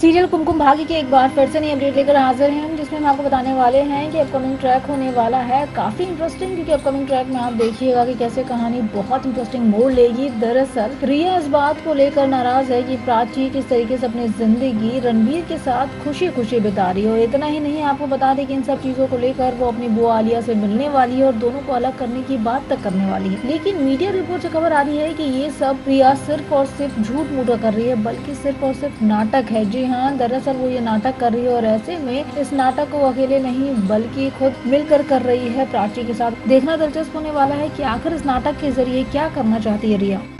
Serial Kumkum Bhagya के एक बार फिर से नई अपडेट लेकर हाजिर हैं हम, जिसमें हम आपको बताने वाले हैं कि अपकमिंग ट्रैक होने वाला है काफ़ी इंटरेस्टिंग, क्योंकि अपकमिंग ट्रैक में आप देखिएगा कि कैसे कहानी बहुत इंटरेस्टिंग मोड़ लेगी। दरअसल रिया इस बात को लेकर नाराज है कि प्राची किस तरीके से अपनी जिंदगी रणवीर के साथ खुशी खुशी बिता रही है। और इतना ही नहीं, आपको बता दें कि इन सब चीज़ों को लेकर वो अपनी बुआ आलिया से मिलने वाली है और दोनों को अलग करने की बात तक करने वाली है। लेकिन मीडिया रिपोर्ट से खबर आ रही है कि ये सब रिया सिर्फ और सिर्फ झूठ मूठा कर रही है, बल्कि सिर्फ और सिर्फ नाटक है। जी हाँ, दरअसल वो ये नाटक कर रही है और ऐसे में इस नाटक को अकेले नहीं बल्कि खुद मिलकर कर रही है प्राची के साथ। देखना दिलचस्प होने वाला है कि आखिर इस नाटक के जरिए क्या करना चाहती है रिया।